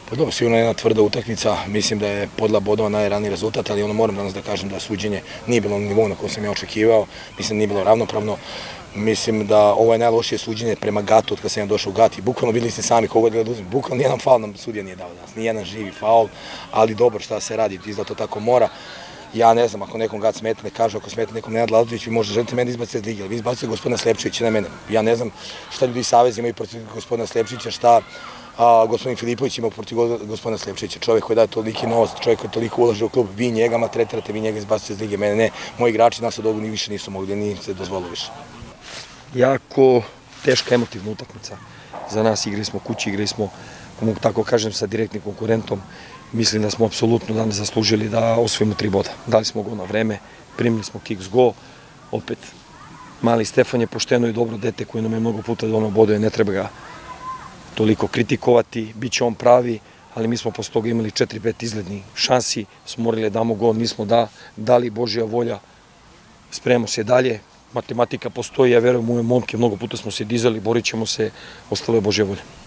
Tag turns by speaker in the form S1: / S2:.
S1: Pa dobro, sigurno je jedna tvrda utakmica, mislim da je podla bodova najraniji rezultat, ali moram danas da kažem da suđenje nije bilo na nivou na kojem sam ja očekivao, mislim da nije bilo ravnopravno, mislim da ovo je najlošije suđenje prema Gatu od kada sam ja došao u Gat i bukvalno videli ste sami kogod da uzme, bukvalno nijedan faul nam sudija nije dao danas, nijedan živi faul, ali dobro šta se radi, izda to tako mora. Ja ne znam, ako nekom Gat smeta, ne kaže, ako smeta nekom Nenad Lazović, vi možda želite mene izbaciti iz lige, ali vi izbacite gospodina Slepčevića, ne mene. Ja ne znam šta ljudi iz Saveza imaju protiv gospodina Slepčevića, šta gospodin Filipović ima protiv gospodina Slepčevića, čovjek koji daje toliki novac, čovjek koji toliko ulaže u klub, vi njega maltretirate, vi njega izbacite iz lige, mene ne, moji igrači nas od ovoga ni više nisu mogli, nije se dozvolilo više.
S2: Jako teška emotivna utakmica za nas, igrali smo kući, igrali smo, mogu tako kažem, sa direktnim konkurentom. Mislim da smo apsolutno danas zaslužili da osvojimo 3 boda. Dali smo gol na vreme, primili smo kick go, opet mali Stefan je pošteno i dobro dete koji nam je mnogo puta donao bodove, ne treba ga toliko kritikovati, bit će on pravi, ali mi smo posle toga imali 4-5 izglednih šansi, smo morali da damo gol, nismo dali, Božja volja, spremamo se dalje, matematika postoji, ja verujem u moje momke, mnogo puta smo se dizali, borit ćemo se, ostalo je Božja volja.